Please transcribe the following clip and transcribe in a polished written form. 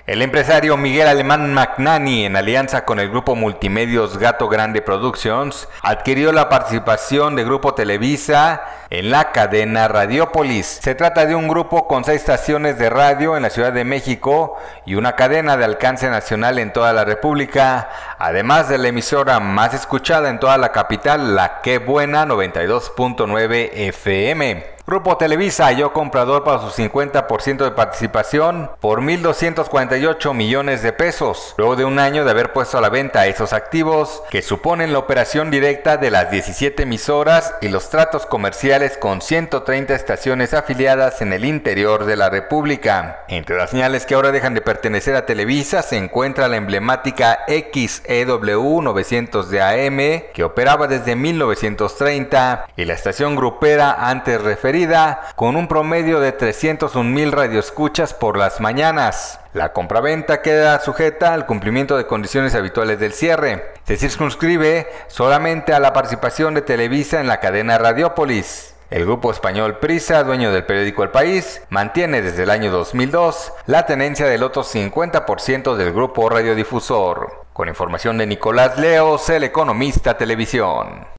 El empresario Miguel Alemán Magnani, en alianza con el grupo Multimedios Gato Grande Productions, adquirió la participación de Grupo Televisa en la cadena Radiopolis. Se trata de un grupo con 6 estaciones de radio en la Ciudad de México y una cadena de alcance nacional en toda la República, además de la emisora más escuchada en toda la capital, La Qué Buena 92.9 FM. Grupo Televisa halló comprador para su 50% de participación por 1.248 millones de pesos, luego de un año de haber puesto a la venta esos activos que suponen la operación directa de las 17 emisoras y los tratos comerciales con 130 estaciones afiliadas en el interior de la República. Entre las señales que ahora dejan de pertenecer a Televisa se encuentra la emblemática XEW 900 de AM, que operaba desde 1930, y la estación grupera antes referida, con un promedio de 301,000 radioescuchas por las mañanas. La compraventa queda sujeta al cumplimiento de condiciones habituales del cierre. Se circunscribe solamente a la participación de Televisa en la cadena Radiopolis. El grupo español Prisa, dueño del periódico El País, mantiene desde el año 2002 la tenencia del otro 50% del grupo radiodifusor. Con información de Nicolás Leos, El Economista Televisión.